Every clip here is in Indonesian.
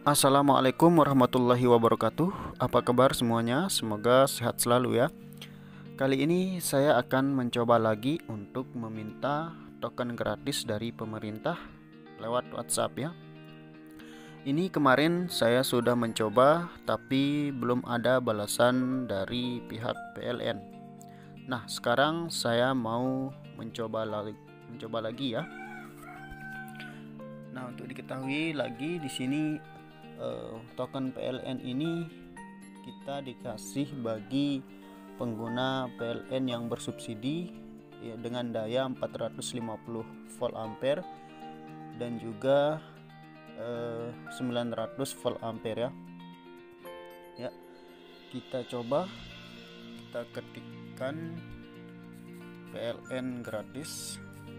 Assalamualaikum warahmatullahi wabarakatuh. Apa kabar semuanya? Semoga sehat selalu ya. Kali ini saya akan mencoba lagi untuk meminta token gratis dari pemerintah lewat WhatsApp ya. Ini kemarin saya sudah mencoba tapi belum ada balasan dari pihak PLN. Nah, sekarang saya mau mencoba lagi ya. Nah, untuk diketahui lagi di sini token PLN ini kita dikasih bagi pengguna PLN yang bersubsidi ya, dengan daya 450 volt ampere dan juga 900 volt ampere ya. Ya, kita coba kita ketikkan PLN gratis.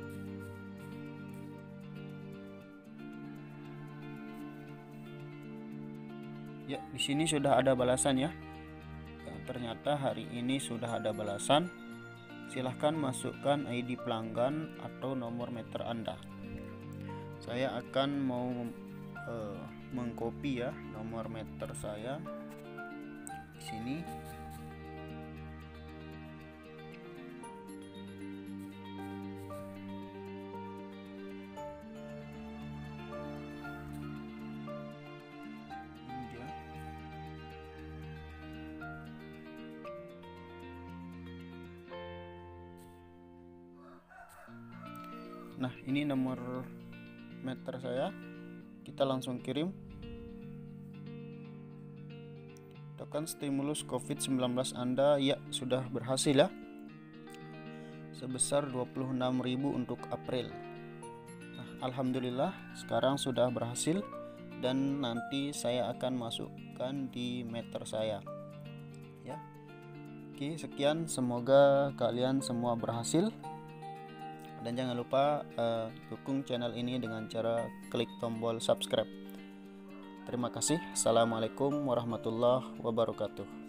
Ya, di sini sudah ada balasan ya. Ternyata hari ini sudah ada balasan. Silahkan masukkan ID pelanggan atau nomor meter Anda. Saya akan mau mengcopy ya nomor meter saya di sini. Nah, ini nomor meter saya. Kita langsung kirim. Token stimulus COVID-19 Anda ya sudah berhasil ya. Sebesar 26.000 untuk April. Nah, alhamdulillah sekarang sudah berhasil dan nanti saya akan masukkan di meter saya. Ya. Oke, sekian, semoga kalian semua berhasil. Dan jangan lupa dukung channel ini dengan cara klik tombol subscribe. Terima kasih. Assalamualaikum warahmatullahi wabarakatuh.